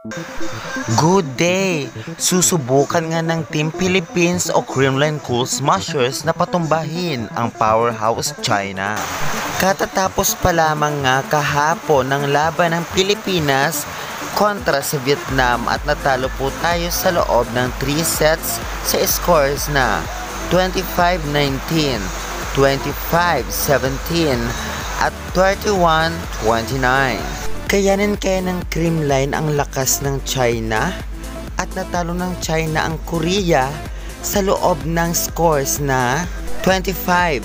Good day! Susubukan nga ng Team Philippines o Creamline Cool Smashers na patumbahin ang powerhouse China. Katatapos pa lamang nga kahapon ng laban ng Pilipinas kontra sa Vietnam at natalo po tayo sa loob ng 3 sets sa scores na 25-19, 25-17 at 31-29. Kayanin kaya ng Creamline ang lakas ng China at natalo ng China ang Korea sa loob ng scores na 25-9,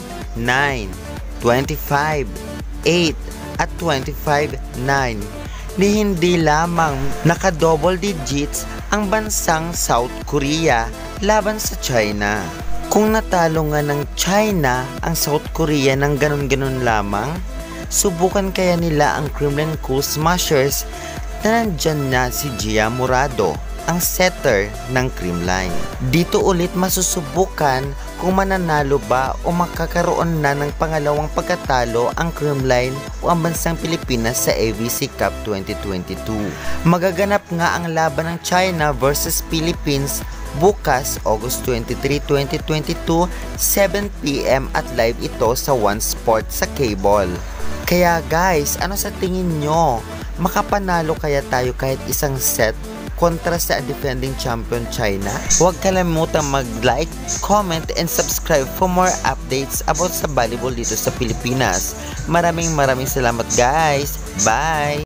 25-8 at 25-9 ni hindi lamang naka-double digits ang bansang South Korea laban sa China. Kung natalo nga ng China ang South Korea ng ganun-ganun lamang, subukan kaya nila ang Creamline Cool Smashers na nandyan na si Gia Morado, ang setter ng Creamline. Dito ulit masusubukan kung mananalo ba o makakaroon na ng pangalawang pagkatalo ang Creamline o ang bansang Pilipinas sa AVC Cup 2022. Magaganap nga ang laban ng China versus Philippines bukas, August 23, 2022, 7 PM at live ito sa One Sport sa cable. Kaya guys, ano sa tingin nyo? Makapanalo kaya tayo kahit isang set kontra sa defending champion China? Huwag kalimutang mag-like, comment, and subscribe for more updates about sa volleyball dito sa Pilipinas. Maraming salamat guys. Bye!